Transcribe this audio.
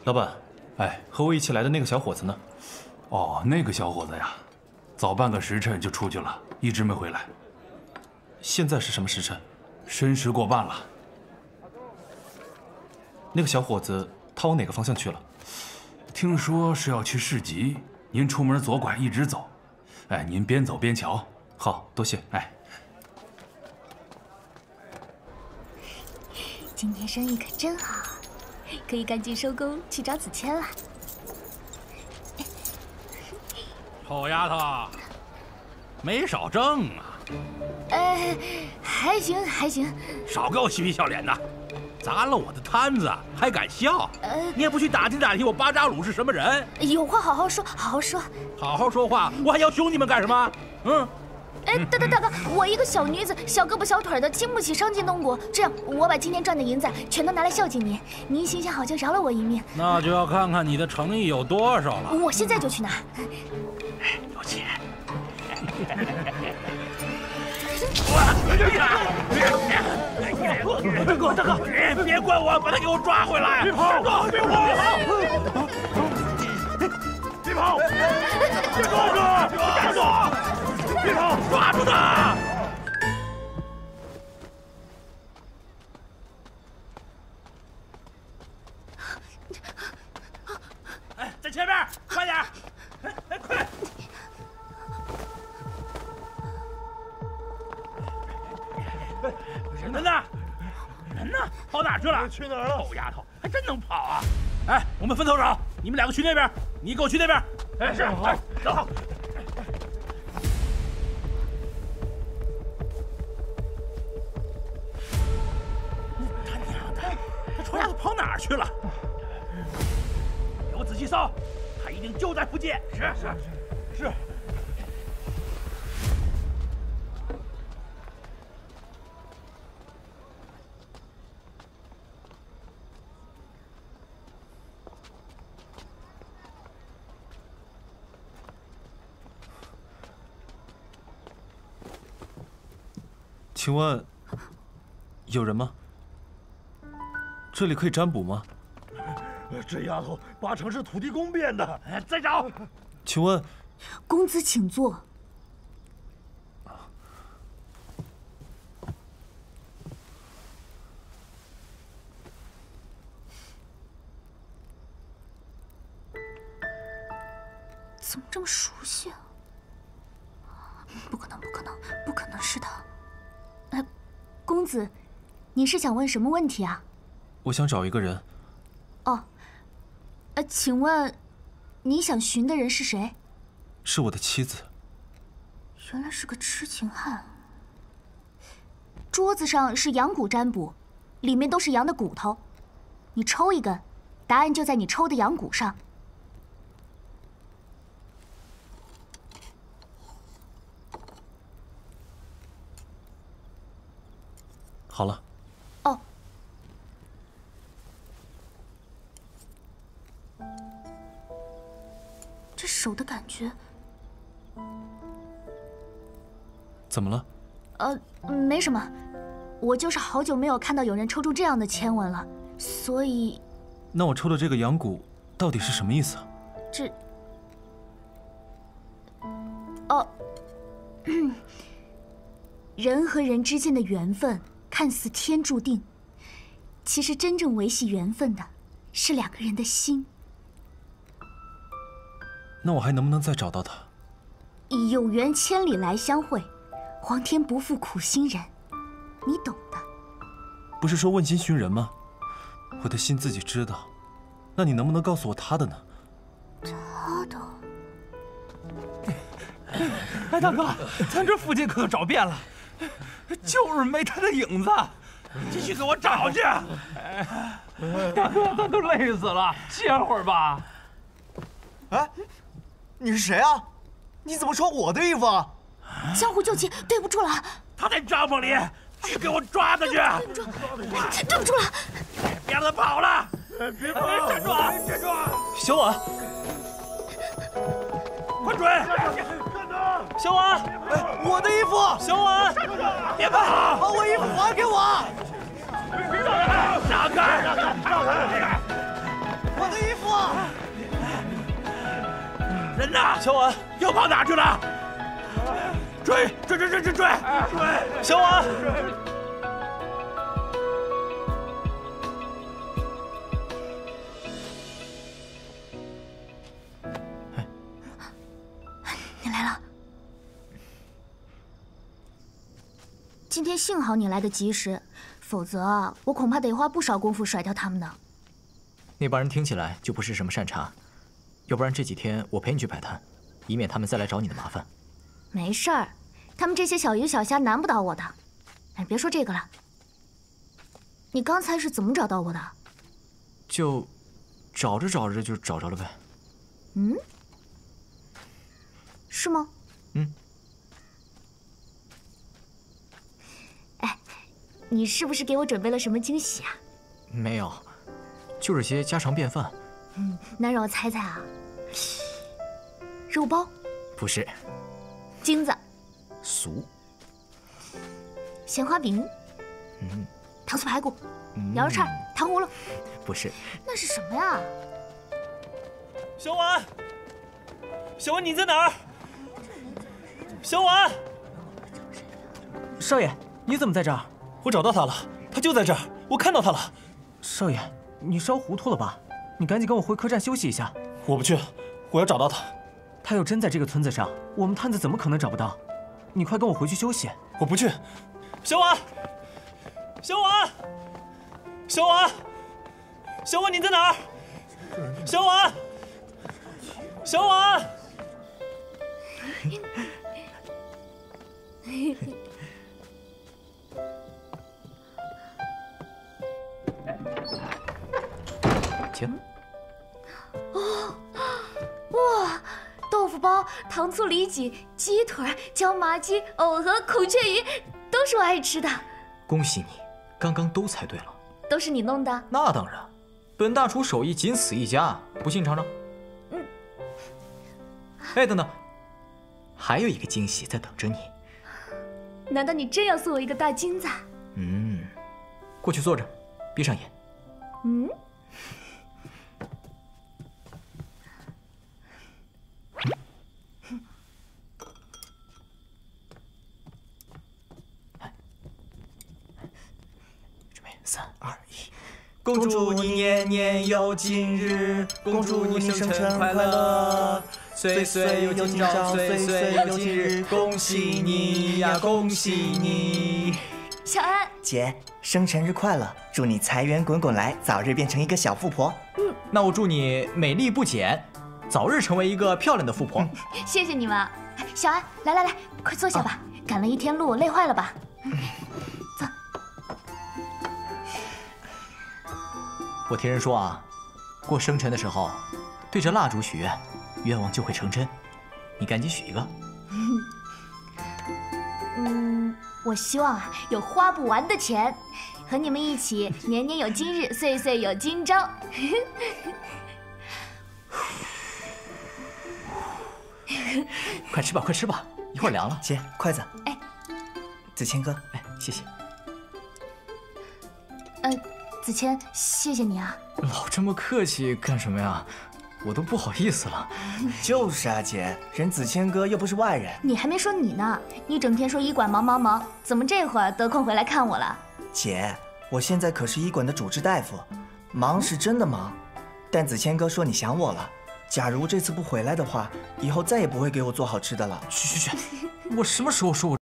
老板， 哎， 和我一起来的那个小伙子呢？ 哦，那个小伙子呀，早半个时辰就出去了，一直没回来。 现在是什么时辰？ 申时过半了。 那个小伙子他往哪个方向去了？ 听说是要去市集，您出门左拐一直走。哎，您边走边瞧。 好，多谢。 哎， 今天生意可真好，可以赶紧收工去找子谦了。 臭丫头，没少挣啊！ 还行还行。 少给我嬉皮笑脸的，砸了我的摊子还敢笑？你也不去打听打听我巴扎鲁是什么人？ 有话好好说，好好说。 好好说话，我还要凶你们干什么？嗯。 大哥，我一个小女子，小胳膊小腿的，经不起伤筋动骨。这样，我把今天赚的银子全都拿来孝敬您，您行行好就饶了我一命。 那就要看看你的诚意有多少了。 我现在就去拿。 有钱。大哥，别怪我，把他给我抓回来！别跑！别跑！别跑！别跑！站住！别跑！抓住他！哎，在前面，快点！哎，快！人呢？人呢？跑哪去了？ 去哪儿了？ 臭丫头，还真能跑啊！哎，我们分头找，你们两个去那边，你跟我去那边。哎，是，好，走。他娘的，这臭丫头跑哪儿去了？给我仔细搜，他一定就在附近。是。 请问有人吗？这里可以占卜吗？ 这丫头八成是土地公变的。 再找。 请问， 公子请坐。怎么这么熟悉啊？不可能，不可能是他。公子，你是想问什么问题啊？ 我想找一个人。 哦，请问，你想寻的人是谁？ 是我的妻子。 原来是个痴情汉。桌子上是羊骨占卜，里面都是羊的骨头。你抽一根，答案就在你抽的羊骨上。 好了。 哦。这手的感觉。 怎么了？ 没什么，我就是好久没有看到有人抽出这样的签文了，所以。 那我抽的这个羊骨到底是什么意思啊？ 这。人和人之间的缘分看似天注定，其实真正维系缘分的是两个人的心。 那我还能不能再找到他？ 有缘千里来相会，皇天不负苦心人，你懂的。 不是说问心寻人吗？我的心自己知道，那你能不能告诉我他的呢？ 他的。 哎，大哥，咱这附近可找遍了，就是没他的影子。 继续给我找去！ 大哥，咱都累死了，歇会儿吧。 哎，你是谁啊？你怎么穿我的衣服啊？ 江湖救急，对不住了。 他在帐篷里，去给我抓他去！ 对不住了， 别让他跑了！别跑！站住！站住！ 小婉， 快追！ 小婉， 我的衣服！ 小婉， 别跑！ 把我衣服还给我！ 让开！让开！ 快我的衣服！ 人呢？ 小婉， 又跑哪去了？追！ 小婉。 你来了。今天幸好你来得及时，否则我恐怕得花不少功夫甩掉他们呢。 那帮人听起来就不是什么善茬，要不然这几天我陪你去摆摊，以免他们再来找你的麻烦。 没事儿，他们这些小鱼小虾难不倒我的。哎，别说这个了，你刚才是怎么找到我的？ 就找着找着就找着了呗。 嗯？是吗？ 嗯。 哎，你是不是给我准备了什么惊喜啊？ 没有，就是些家常便饭。 那让我猜猜啊，肉包？ 不是。 金子？ 俗。 咸花饼？糖醋排骨？羊肉串？糖葫芦？ 不是。 那是什么呀？ 小婉，小婉你在哪儿？小婉， 少爷，你怎么在这儿？ 我找到他了，他就在这儿，我看到他了。 少爷，你烧糊涂了吧？你赶紧跟我回客栈休息一下。 我不去，我要找到他。 他要真在这个村子上，我们摊子怎么可能找不到？你快跟我回去休息。 我不去。小婉，小婉，小婉，小婉你在哪儿？小婉，小婉。 请。 哇，豆腐包、糖醋里脊、鸡腿、椒麻鸡、藕盒、孔雀鱼，都是我爱吃的。 恭喜你，刚刚都猜对了。 都是你弄的？ 那当然，本大厨手艺仅此一家，不信尝尝。哎，等等，还有一个惊喜在等着你。 难道你真要送我一个大金子？ 过去坐着，闭上眼。准备，3、2、1。 恭祝你年年有今日，恭祝你生辰快乐，岁岁有今朝，岁岁有今日，恭喜你呀，恭喜你！ 小安， 姐，生辰日快乐！祝你财源滚滚来，早日变成一个小富婆。 那我祝你美丽不减，早日成为一个漂亮的富婆。 谢谢你们。小安，来，快坐下吧，赶了一天路，累坏了吧？走。 我听人说啊，过生辰的时候，对着蜡烛许愿，愿望就会成真。你赶紧许一个。 我希望啊有花不完的钱，和你们一起年年有今日，岁岁有今朝。 快吃吧，快吃吧，一会儿凉了。 姐，筷子。 哎， 子谦哥， 哎，谢谢。 子谦，谢谢你啊。 老这么客气干什么呀？我都不好意思了。 就是啊，姐，人子谦哥又不是外人。 你还没说你呢，你整天说医馆忙，怎么这会儿得空回来看我了？ 姐，我现在可是医馆的主治大夫，忙是真的忙，但子谦哥说你想我了。假如这次不回来的话，以后再也不会给我做好吃的了。 去，我什么时候说我？